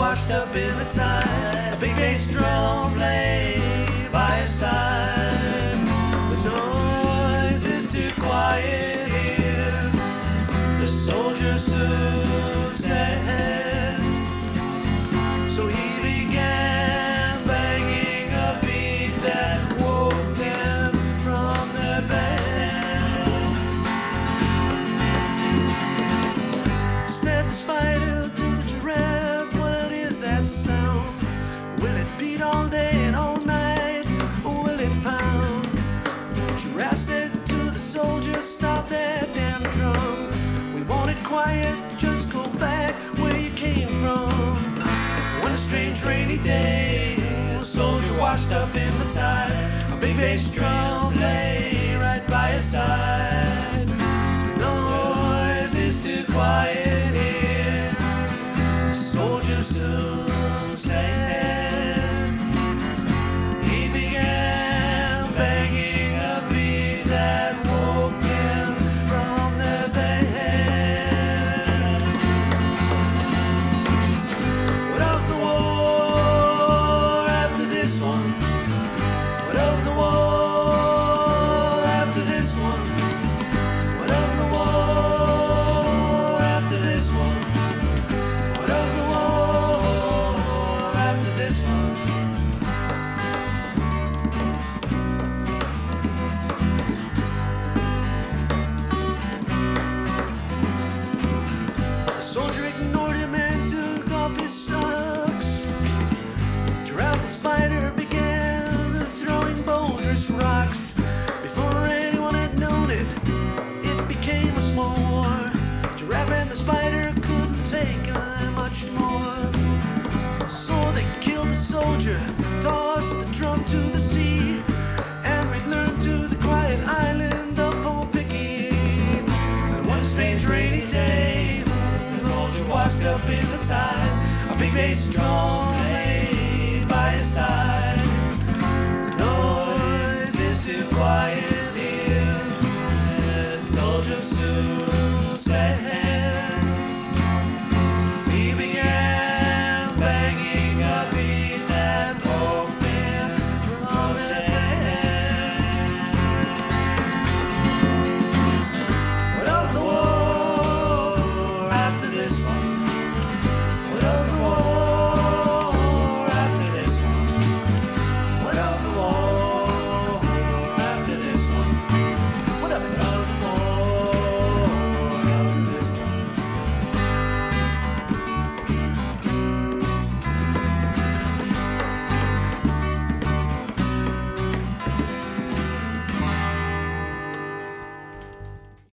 washed up in the tide. A big bass drum lay by his side. The noise is too quiet here. The soldier soon said. So he began banging a beat that woke them from their bed. Said the spider to the giraffe, what is that sound? Will it beat all day and all night, or will it pound? Giraffe said to the soldier, stop that damn drum. We want it quiet, just go back where you came from. One strange rainy day, a soldier washed up in the tide. A big bass drum lay right by his side. The noise is too quiet here. The soldier soon said. He began banging a beat that woke them from their bed. What of the war after this one? What of the war after this one? What of the war after this one? What of the war after this one? The soldier ignored him and took off his socks. Giraffe and spider began throwing boulderous rocks. Before anyone had known it, it became a small war. Giraffe and the spider couldn't take much more. So they killed the soldier, tossed the drum to the sea, and returned to the quiet island of Ponpickey. And one strange rainy day, the soldier washed up in the tide. A big bass drum